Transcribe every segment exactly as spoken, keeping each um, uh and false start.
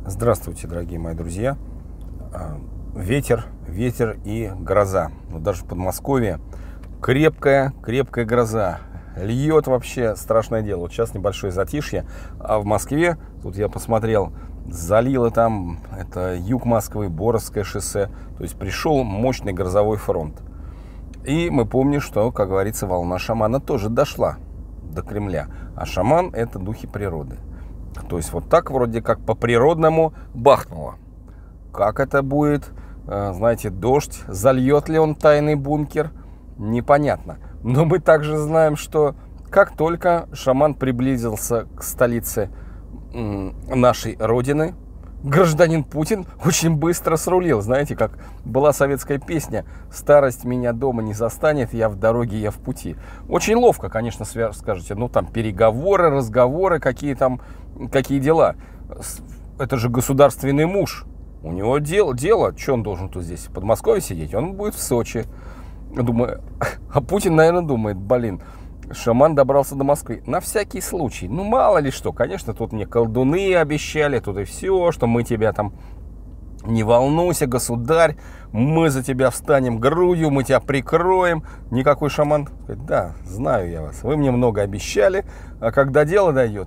Здравствуйте, дорогие мои друзья. Ветер, ветер и гроза. Вот даже в Подмосковье крепкая, крепкая гроза. Льет вообще страшное дело. Вот сейчас небольшое затишье, а в Москве, тут я посмотрел, залило там, это юг Москвы, Боровское шоссе. То есть пришел мощный грозовой фронт. И мы помним, что, как говорится, волна шамана тоже дошла до Кремля. А шаман — это духи природы. То есть вот так вроде как по-природному бахнуло. Как это будет, знаете, дождь, зальет ли он тайный бункер, непонятно. Но мы также знаем, что как только шаман приблизился к столице нашей Родины, гражданин Путин очень быстро срулил. Знаете, как была советская песня «Старость меня дома не застанет, я в дороге, я в пути». Очень ловко, конечно, скажете, ну там переговоры, разговоры, какие там, какие дела. Это же государственный муж. У него дело, дело, что он должен тут здесь в Подмосковье сидеть? Он будет в Сочи. Думаю, а Путин, наверное, думает, блин, шаман добрался до Москвы. На всякий случай. Ну, мало ли что. Конечно, тут мне колдуны обещали, тут и все, что мы тебя там... Не волнуйся, государь, мы за тебя встанем грудью, мы тебя прикроем. Никакой шаман говорит: да, знаю я вас. Вы мне много обещали, а когда дело дойдет,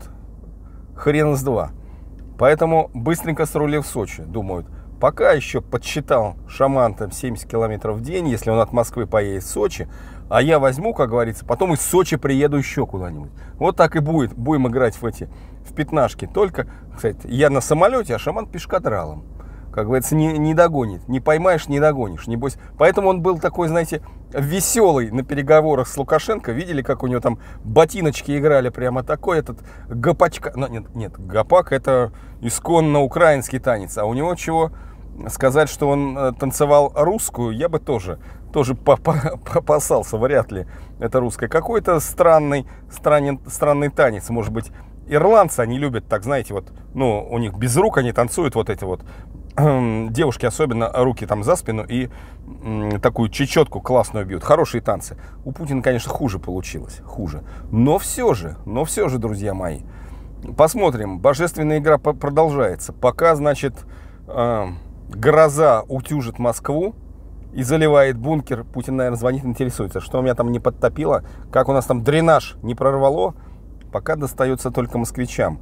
хрен с два. Поэтому быстренько срулил в Сочи. Думают, пока еще подсчитал шаман там семьдесят километров в день, если он от Москвы поедет в Сочи, а я возьму, как говорится, потом из Сочи приеду еще куда-нибудь. Вот так и будет. Будем играть в эти, в пятнашки. Только, кстати, я на самолете, а шаман пешкадралом. Как говорится, не, не догонит. Не поймаешь, не догонишь. Небось. Поэтому он был такой, знаете, веселый на переговорах с Лукашенко. Видели, как у него там ботиночки играли прямо такой этот гопачка. Ну, нет, нет, гопак — это исконно украинский танец. А у него чего сказать, что он танцевал русскую, я бы тоже, тоже попасался. Вряд ли это русская. Какой-то странный, странный, странный танец. Может быть, ирландцы, они любят так, знаете, вот, ну, у них без рук они танцуют вот эти вот. Девушки особенно руки там за спину и м, такую чечетку классную бьют. Хорошие танцы. У Путина, конечно, хуже получилось. Хуже. Но все же, но все же, друзья мои. Посмотрим. Божественная игра продолжается. Пока, значит, э, гроза утюжит Москву и заливает бункер. Путин, наверное, звонит, интересуется, что у меня там не подтопило, как у нас там дренаж не прорвало. Пока достается только москвичам.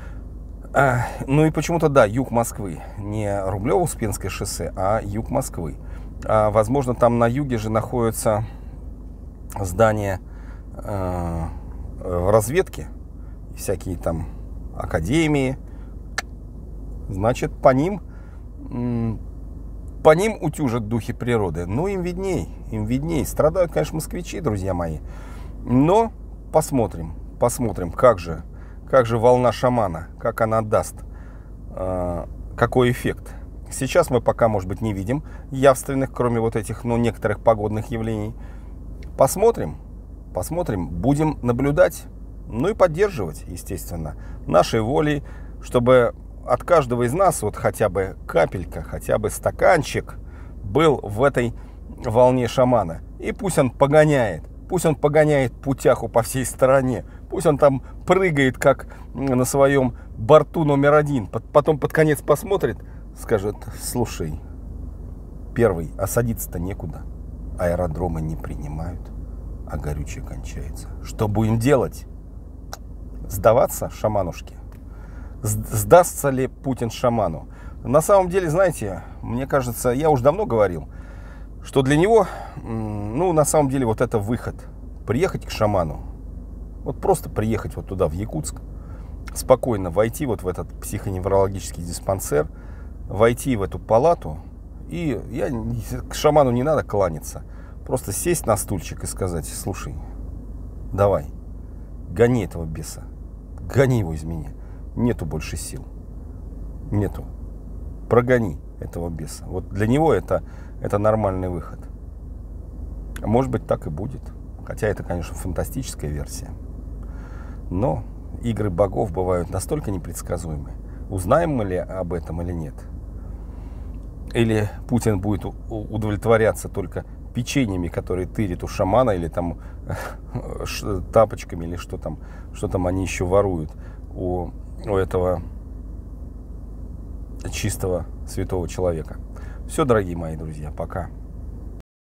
А, ну и почему-то, да, юг Москвы. Не Рублево-Успенское шоссе, а юг Москвы. А, возможно, там на юге же находятся здания э, разведки, всякие там академии. Значит, по ним, по ним утюжат духи природы. Ну, им видней, им видней. Страдают, конечно, москвичи, друзья мои. Но посмотрим, посмотрим, как же... Как же волна шамана, как она даст, э, какой эффект. Сейчас мы пока, может быть, не видим явственных, кроме вот этих, ну, некоторых погодных явлений. Посмотрим, посмотрим, будем наблюдать, ну и поддерживать, естественно, нашей волей, чтобы от каждого из нас вот хотя бы капелька, хотя бы стаканчик был в этой волне шамана. И пусть он погоняет, пусть он погоняет путяху по всей стране. Пусть он там прыгает, как на своем борту номер один. Потом под конец посмотрит, скажет: слушай, первый, а садиться-то некуда. Аэродромы не принимают, а горючее кончается. Что будем делать? Сдаваться шаманушке? Сдастся ли Путин шаману? На самом деле, знаете, мне кажется, я уже давно говорил, что для него, ну, на самом деле, вот это выход. Приехать к шаману. Вот просто приехать вот туда, в Якутск, спокойно войти вот в этот психоневрологический диспансер, войти в эту палату, и я, к шаману не надо кланяться, просто сесть на стульчик и сказать: слушай, давай, гони этого беса, гони его из меня, нету больше сил, нету, прогони этого беса. Вот для него это, это нормальный выход. А может быть, так и будет, хотя это, конечно, фантастическая версия. Но игры богов бывают настолько непредсказуемы. Узнаем мы ли об этом или нет? Или Путин будет удовлетворяться только печеньями, которые тырит у шамана, или там тапочками, или что там, что там они еще воруют у, у этого чистого святого человека. Все, дорогие мои друзья, пока.